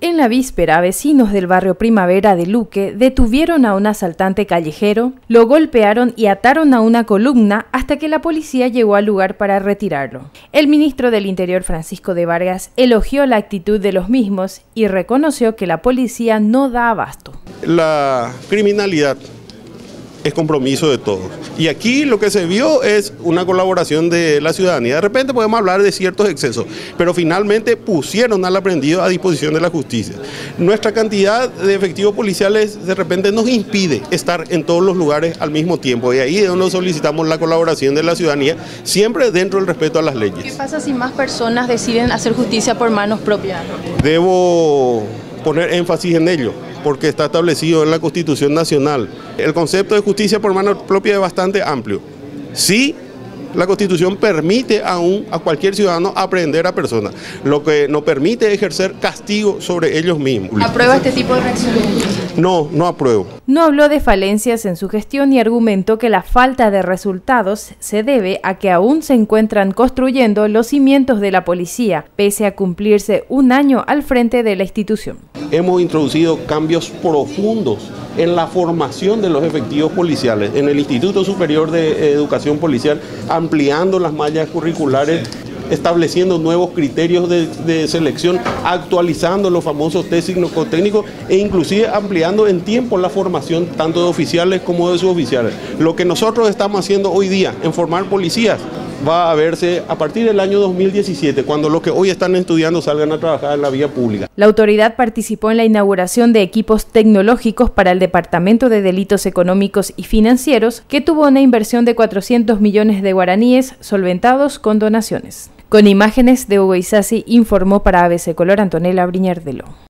En la víspera, vecinos del barrio Primavera de Luque detuvieron a un asaltante callejero, lo golpearon y ataron a una columna hasta que la policía llegó al lugar para retirarlo. El ministro del Interior, Francisco de Vargas, elogió la actitud de los mismos y reconoció que la policía no da abasto. La criminalidad es compromiso de todos. Y aquí lo que se vio es una colaboración de la ciudadanía. De repente podemos hablar de ciertos excesos, pero finalmente pusieron al aprendido a disposición de la justicia. Nuestra cantidad de efectivos policiales de repente nos impide estar en todos los lugares al mismo tiempo. Y ahí es donde solicitamos la colaboración de la ciudadanía, siempre dentro del respeto a las leyes. ¿Qué pasa si más personas deciden hacer justicia por manos propias? Debo poner énfasis en ello, porque está establecido en la Constitución Nacional. El concepto de justicia por mano propia es bastante amplio. Sí, la Constitución permite aún a cualquier ciudadano aprehender a personas, lo que no permite ejercer castigo sobre ellos mismos. ¿Aprueba este tipo de reacciones? No, no apruebo. No habló de falencias en su gestión y argumentó que la falta de resultados se debe a que aún se encuentran construyendo los cimientos de la policía, pese a cumplirse un año al frente de la institución. Hemos introducido cambios profundos en la formación de los efectivos policiales, en el Instituto Superior de Educación Policial, ampliando las mallas curriculares, estableciendo nuevos criterios de selección, actualizando los famosos test psicotécnicos e inclusive ampliando en tiempo la formación tanto de oficiales como de suboficiales. Lo que nosotros estamos haciendo hoy día en formar policías va a verse a partir del año 2017, cuando los que hoy están estudiando salgan a trabajar en la vía pública. La autoridad participó en la inauguración de equipos tecnológicos para el Departamento de Delitos Económicos y Financieros, que tuvo una inversión de 400 millones de guaraníes solventados con donaciones. Con imágenes de Hugo Isasi, informó para ABC Color Antonella Briñardelo.